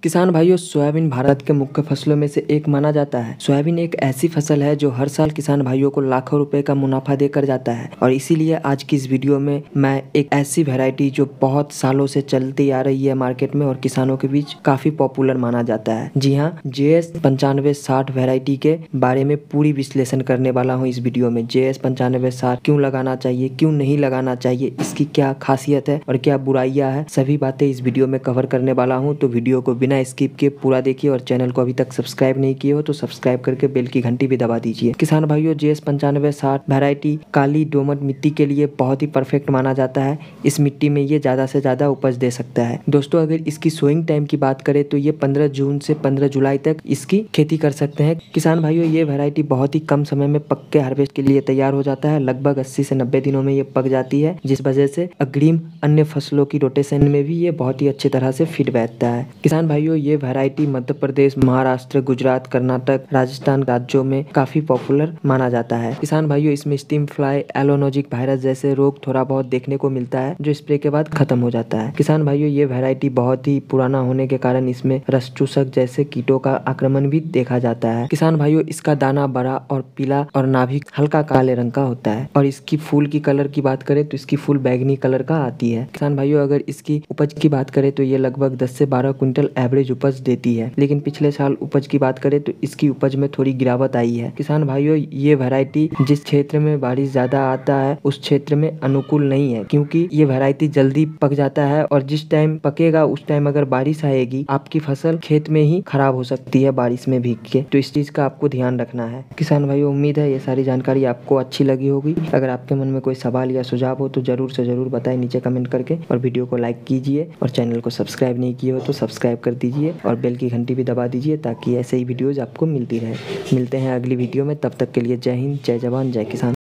किसान भाइयों, सोयाबीन भारत के मुख्य फसलों में से एक माना जाता है। सोयाबीन एक ऐसी फसल है जो हर साल किसान भाइयों को लाखों रुपए का मुनाफा देकर जाता है और इसीलिए आज की इस वीडियो में मैं एक ऐसी वैरायटी जो बहुत सालों से चलती आ रही है मार्केट में और किसानों के बीच काफी पॉपुलर माना जाता है। जी हाँ, JS 9560 वैरायटी के बारे में पूरी विश्लेषण करने वाला हूँ इस वीडियो में। JS 9560 क्यों लगाना चाहिए, क्यों नहीं लगाना चाहिए, इसकी क्या खासियत है और क्या बुराइयां है, सभी बातें इस वीडियो में कवर करने वाला हूँ। तो वीडियो को बिना स्किप किए पूरा देखिए और चैनल को अभी तक सब्सक्राइब नहीं किए हो तो सब्सक्राइब करके बेल की घंटी भी दबा दीजिए। किसान भाइयों, JS 9560 वैरायटी काली दोमट मिट्टी के लिए बहुत ही परफेक्ट माना जाता है। इस मिट्टी में ये ज्यादा से ज्यादा उपज दे सकता है। दोस्तों, अगर इसकी सोइंग टाइम की बात करें तो ये 15 जून से 15 जुलाई तक इसकी खेती कर सकते हैं। किसान भाइयों, ये वैरायटी बहुत ही कम समय में पक के हार्वेस्ट के लिए तैयार हो जाता है। लगभग 80 से 90 दिनों में ये पक जाती है, जिस वजह से अग्रिम अन्य फसलों की रोटेशन में भी ये बहुत ही अच्छी तरह से फिट बैठता है। किसान भाइयों, ये वैरायटी मध्य प्रदेश, महाराष्ट्र, गुजरात, कर्नाटक, राजस्थान राज्यों में काफी पॉपुलर माना जाता है। किसान भाइयों, इसमें स्टीम फ्लाई, एलोनोजिक वायरस जैसे रोग थोड़ा बहुत देखने को मिलता है जो स्प्रे के बाद खत्म हो जाता है। किसान भाइयों, ये वैरायटी बहुत ही पुराना होने के कारण इसमें रस चूसक जैसे कीटों का आक्रमण भी देखा जाता है। किसान भाइयों, इसका दाना बड़ा और पीला और नाभिक हल्का काले रंग का होता है और इसकी फूल की कलर की बात करें तो इसकी फूल बैगनी कलर का आती है। किसान भाइयों, अगर इसकी उपज की बात करें तो ये लगभग 10 से 12 क्विंटल एवरेज उपज देती है, लेकिन पिछले साल उपज की बात करें तो इसकी उपज में थोड़ी गिरावट आई है। किसान भाइयों, ये वैरायटी जिस क्षेत्र में बारिश ज्यादा आता है उस क्षेत्र में अनुकूल नहीं है, क्योंकि ये वैरायटी जल्दी पक जाता है और जिस टाइम पकेगा उस टाइम अगर बारिश आएगी आपकी फसल खेत में ही खराब हो सकती है बारिश में भीग के। तो इस चीज का आपको ध्यान रखना है। किसान भाइयों, उम्मीद है ये सारी जानकारी आपको अच्छी लगी होगी। अगर आपके मन में कोई सवाल या सुझाव हो तो जरूर से जरूर बताएं नीचे कमेंट करके, और वीडियो को लाइक कीजिए और चैनल को सब्सक्राइब नहीं किए हो तो सब्सक्राइब कर दीजिए और बेल की घंटी भी दबा दीजिए ताकि ऐसे ही वीडियोज आपको मिलती रहे। मिलते हैं अगली वीडियो में, तब तक के लिए जय हिंद, जय जवान, जय किसान।